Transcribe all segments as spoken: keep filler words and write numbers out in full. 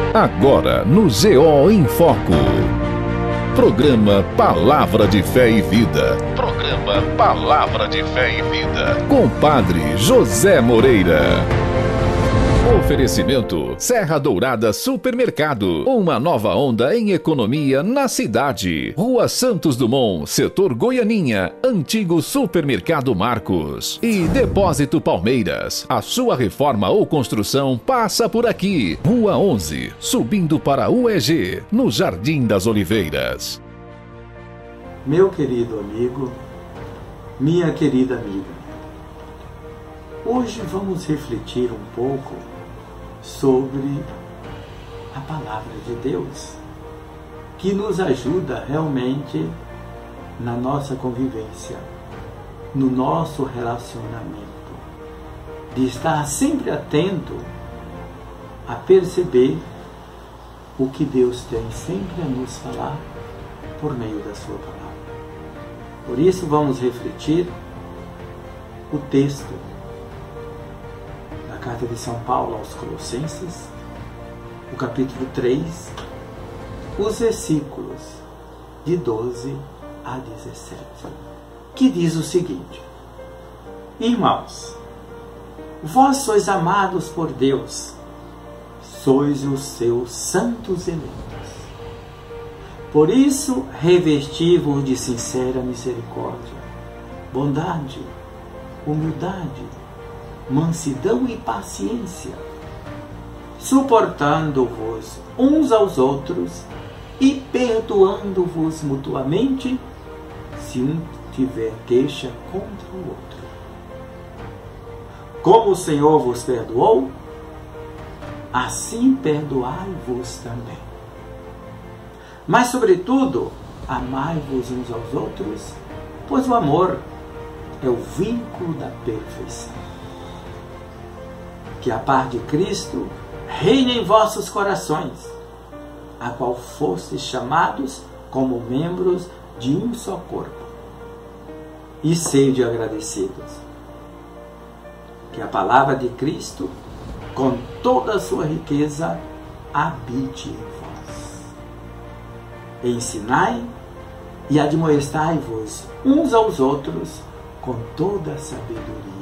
Agora no G O em Foco. Programa Palavra de Fé e Vida. Programa Palavra de Fé e Vida. Com Padre José Moreira. Oferecimento Serra Dourada Supermercado. Uma nova onda em economia na cidade. Rua Santos Dumont, setor Goianinha. Antigo Supermercado Marcos. E Depósito Palmeiras. A sua reforma ou construção passa por aqui. Rua onze, subindo para a U E G, no Jardim das Oliveiras. Meu querido amigo, minha querida amiga, hoje vamos refletir um pouco sobre a palavra de Deus, que nos ajuda realmente na nossa convivência, no nosso relacionamento, de estar sempre atento a perceber o que Deus tem sempre a nos falar por meio da sua palavra. Por isso vamos refletir o texto da Carta de São Paulo aos Colossenses, o capítulo três, os versículos de doze a dezessete, que diz o seguinte: Irmãos, vós sois amados por Deus, sois os seus santos eleitos. Por isso, revesti-vos de sincera misericórdia, bondade, humildade, mansidão e paciência, suportando-vos uns aos outros e perdoando-vos mutuamente, se um tiver queixa contra o outro. Como o Senhor vos perdoou, assim perdoai-vos também. Mas, sobretudo, amai-vos uns aos outros, pois o amor é o vínculo da perfeição. Que a paz de Cristo reine em vossos corações, a qual fostes chamados como membros de um só corpo. E sede agradecidos. Que a palavra de Cristo, com toda a sua riqueza, habite em vós. Ensinai e admoestai-vos uns aos outros com toda a sabedoria.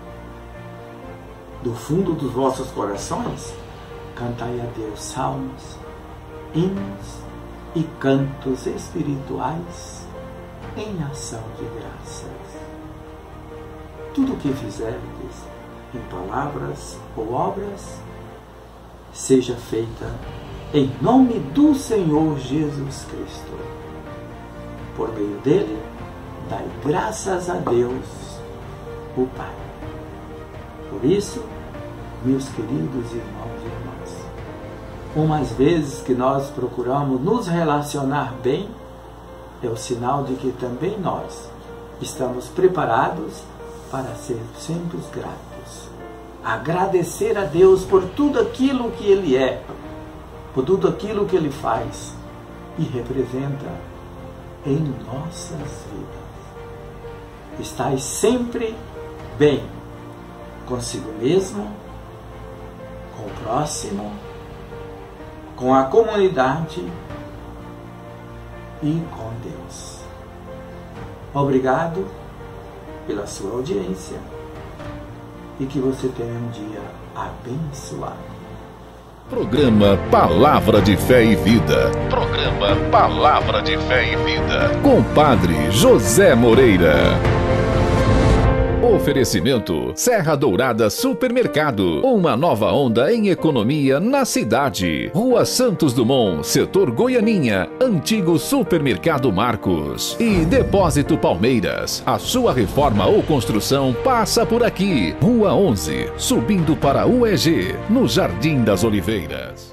Do fundo dos vossos corações, cantai a Deus salmos, hinos e cantos espirituais em ação de graças. Tudo o que fizerdes, em palavras ou obras, seja feita em nome do Senhor Jesus Cristo. Por meio dele, dai graças a Deus, o Pai. Por isso, meus queridos irmãos e irmãs, umas vezes que nós procuramos nos relacionar bem, é o sinal de que também nós estamos preparados para ser sempre gratos. Agradecer a Deus por tudo aquilo que Ele é, por tudo aquilo que Ele faz e representa em nossas vidas. Estais sempre bem consigo mesmo, com o próximo, com a comunidade e com Deus. Obrigado pela sua audiência e que você tenha um dia abençoado. Programa Palavra de Fé e Vida. Programa Palavra de Fé e Vida. Com Padre José Moreira. Oferecimento Serra Dourada Supermercado. Uma nova onda em economia na cidade. Rua Santos Dumont, setor Goianinha. Antigo Supermercado Marcos. E Depósito Palmeiras. A sua reforma ou construção passa por aqui. Rua onze, subindo para a U E G, no Jardim das Oliveiras.